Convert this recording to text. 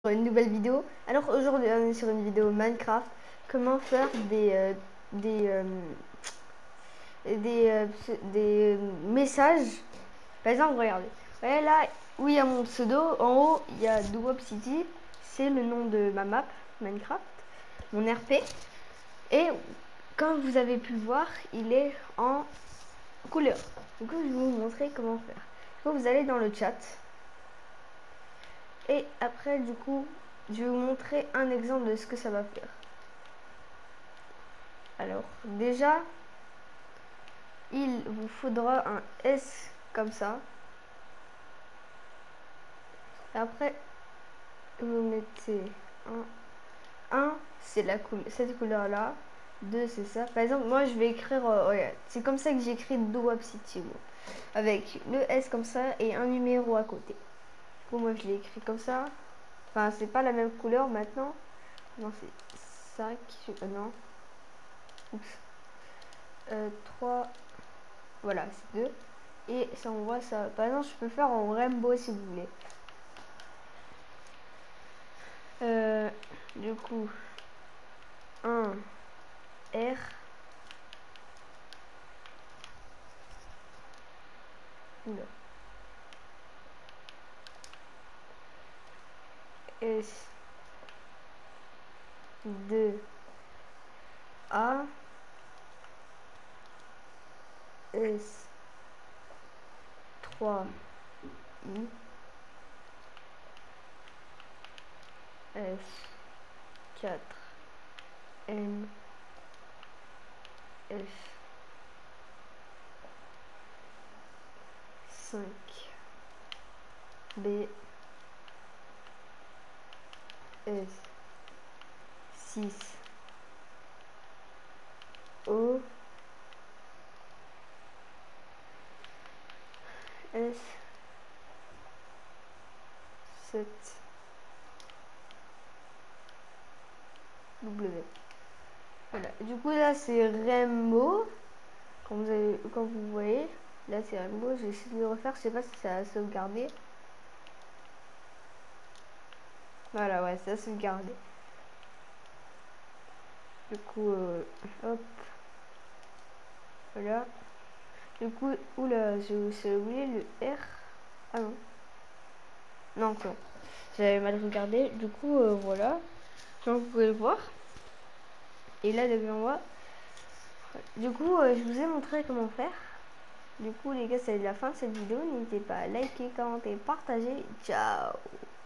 Une nouvelle vidéo. Alors aujourd'hui on est sur une vidéo Minecraft. Comment faire des messages. Par exemple, regardez. Voyez là où il y a mon pseudo, en haut il y a Dwop City. C'est le nom de ma map Minecraft, mon RP. Et comme vous avez pu le voir, il est en couleur. Du coup, je vais vous montrer comment faire. Du coup, vous allez dans le chat. Et après, du coup, je vais vous montrer un exemple de ce que ça va faire. Alors, déjà, il vous faudra un S comme ça. Et après, vous mettez un c'est cette couleur-là. 2, c'est ça. Par exemple, moi, je vais écrire... c'est comme ça que j'écris Dwop City. Avec le S comme ça et un numéro à côté. Du coup, moi, je l'ai écrit comme ça. Enfin, c'est pas la même couleur maintenant. Non, c'est 5. Non. Oups. 3. Voilà, c'est 2. Et ça, on voit ça. Par exemple, je peux faire en rainbow si vous voulez. Du coup, 1 R. Oula. S 2 A. S 3 I. S 4 N F 5 B S 6 O S 7 W. Voilà. Du coup là c'est Rainbow. Comme vous voyez, là c'est Rainbow. J'ai essayé de le refaire. Je sais pas si ça a sauvegardé. Voilà, ouais, ça a sauvegardé. Du coup, hop. Voilà. Du coup, oula, j'ai oublié le R. Ah non. Non, quoi. J'avais mal regardé. Du coup, voilà. Comme vous pouvez le voir. Et là, devant moi. Du coup, je vous ai montré comment faire. Du coup, les gars, c'est la fin de cette vidéo. N'hésitez pas à liker, commenter, partager. Ciao!